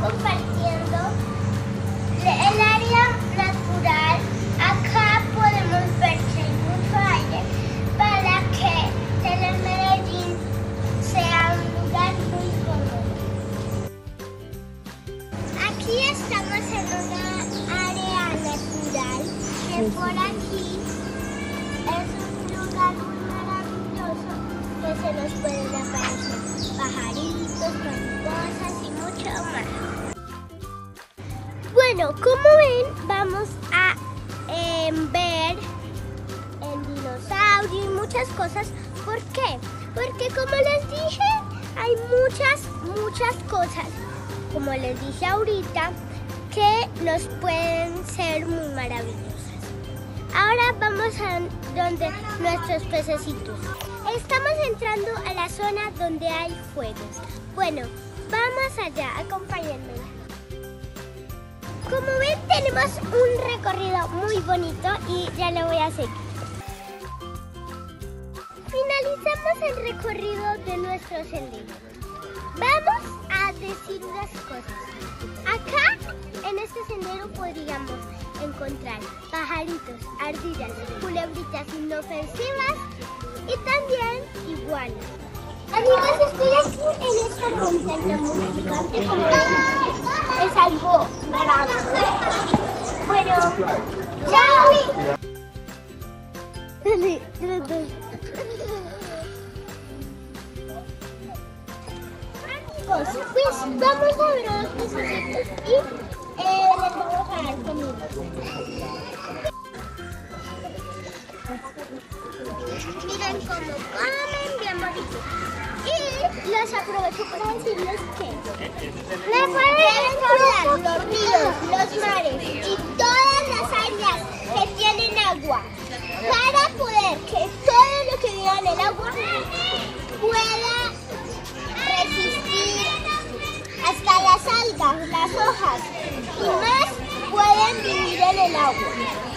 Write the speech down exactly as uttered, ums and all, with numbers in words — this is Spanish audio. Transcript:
compartiendo el área natural. Acá podemos ver que hay mucho aire para que Telemedellín sea un lugar muy cómodo. Aquí estamos en una área natural que por aquí es un lugar muy maravilloso que se nos pueden aparecer pajaritos, mariposas y mucho más. Bueno, como ven, vamos a eh, ver el dinosaurio y muchas cosas. ¿Por qué? Porque como les dije, hay muchas, muchas cosas, como les dije ahorita, que nos pueden ser muy maravillosas. Ahora vamos a donde nuestros pececitos. Estamos entrando a la zona donde hay juegos. Bueno, vamos allá, acompáñenme. Como ven, tenemos un recorrido muy bonito y ya lo voy a seguir. Finalizamos el recorrido de nuestro sendero. Vamos a decir unas cosas. Acá, en este sendero, podríamos encontrar pajaritos, ardillas, culebritas inofensivas y también iguanas. Amigos, estoy aquí en esta montaña muy gigante, como ven, es algo maravilloso. Bueno, chao. Amigos, pues vamos a ver a los pececitos y eh, les vamos a dar comida. Miren cómo comen, bien bonito. Y los aprovecho para decirles que me pueden encontrar los ríos, los mares y todas las áreas que tienen agua para poder que todo lo que viva en el agua pueda resistir hasta las algas, las hojas y más pueden vivir en el agua.